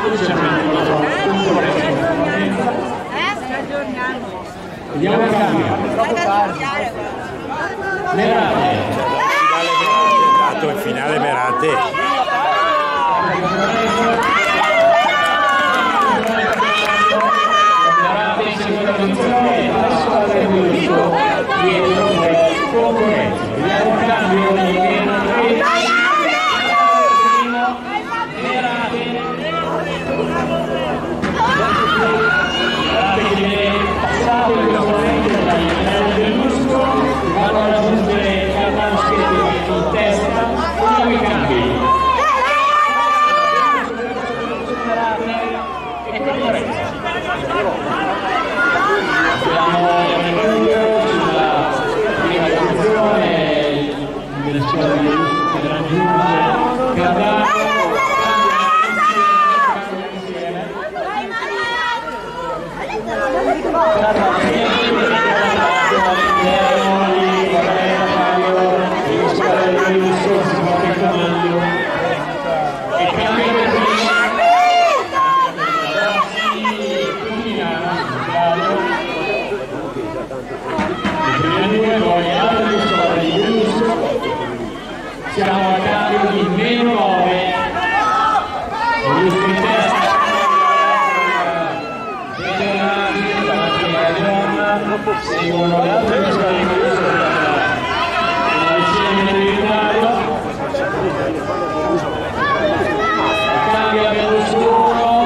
Vediamo il cambio. Merate. Il finale Merate. In seconda posizione, adesso avremo visto dietro concorrenza. Vediamo il cambio di passato il componente del muscolo, vanno a raggiungere Carmano Schetti in testa, vediamo i cambi. E concorrenza. Sulla prima posizione della squadra di Russo che raggiunge Cardano. Siamo a cambio di meno 9. Giusto in testa. Seguono le altre squadre di cambia Berlusconi.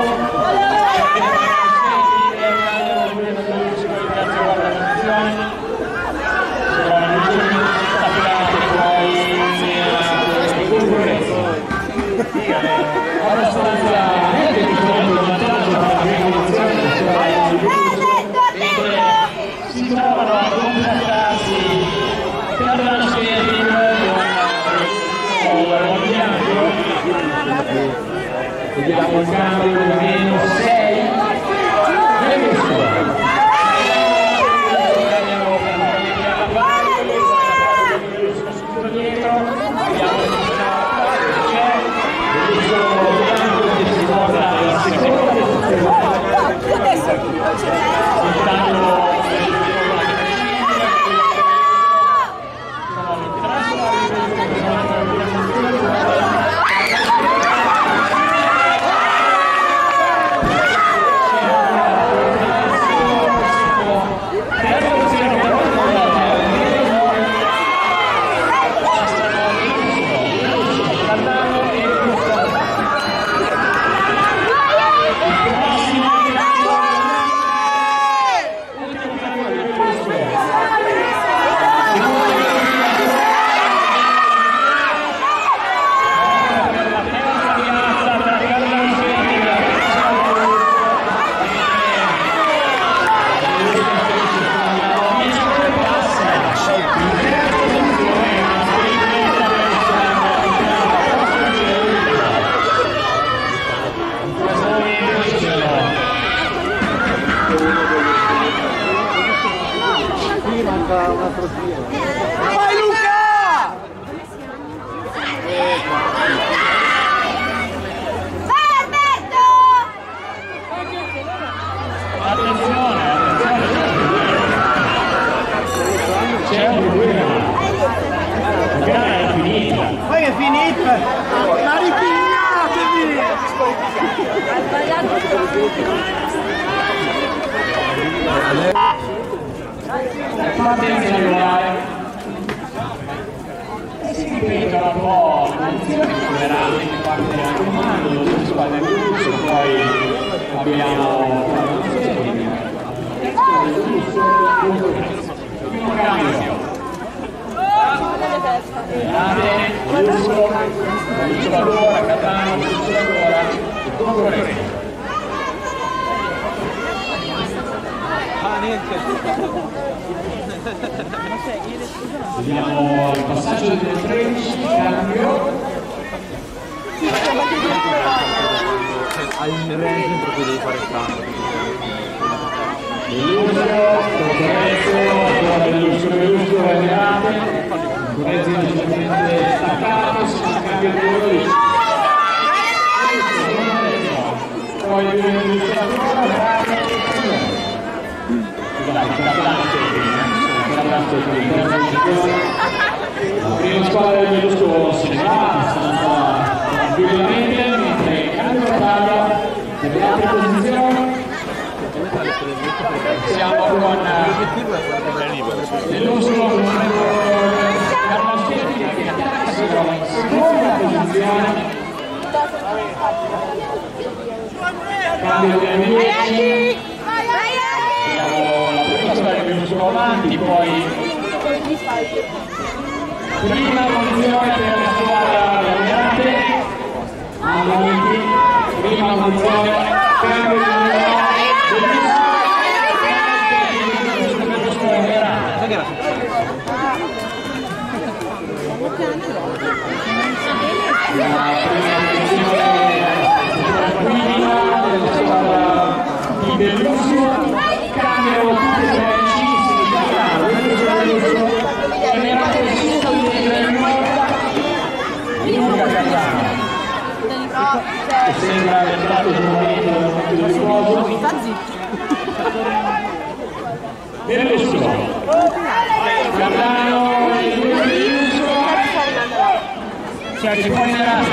Si trovano a contrattarsi per la vediamo il cambio di meno 6 Vai Luca! Vai Alberto! Attenzione, c'è un la gara è finita. Poi è finita! La ripignatevi! Ha sbagliato. Attenzione, si ripetono un po' le condizioni superate che parte dal comando, due squadre russe, poi abbiamo primo cambio. Russo ancora, Catano, Russo ancora, concorrenza. Vediamo il passaggio del 13, cambio. Hai un range per cui devi fare il cambio. L'uso, Renerate, Correzzi leggermente staccato, si cambia il 12. La prima squadra del Berlusconi si va abbastanza tranquillamente, mentre cambia battaglia per le altre posizioni. Siamo con Berlusconi con Carlo Schetti che attacca si trova in seconda posizione. Cambio di ambienti. Abbiamo la prima squadra del Berlusconi avanti, poi prima posizione per la squadra della Mirate, avanti, prima posizione, cambio di Berlusconi, cambiano tutti e tre sembra entrato sul momento del riposo. Berlusconi, Cardano e si pone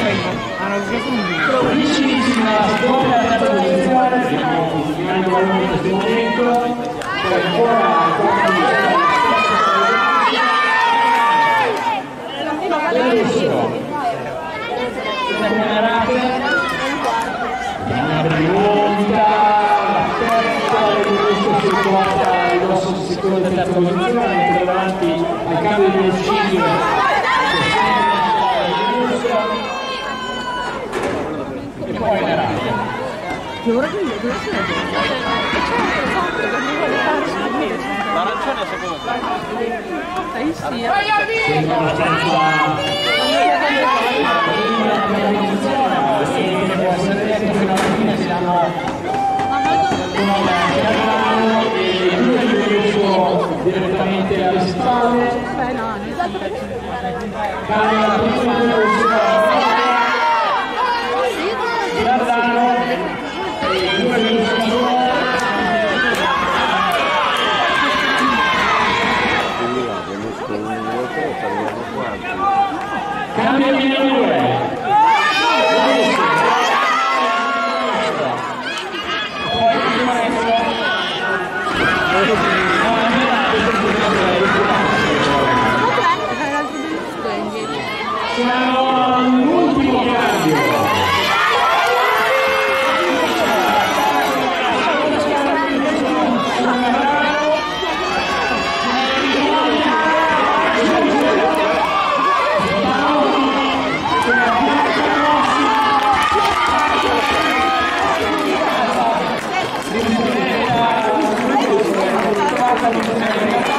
vicinissima alla seconda e terza posizione, stiamo finendo in questo momento, poi ancora Berlusconi, rimonta, la terza e questo si porta il grosso secondo e terza posizione, mentre davanti al cambio di Berlusconi e poi Nerania. L'arancione secondo te? Sembra abbastanza può essere detto fino alla fine siamo con Cardano e Berlusconi direttamente alle spalle. Cambia la prima Berlusconi, Cardano e due Berlusconi. Cambia il minore. Siamo all'ultimo cambio. Grazie.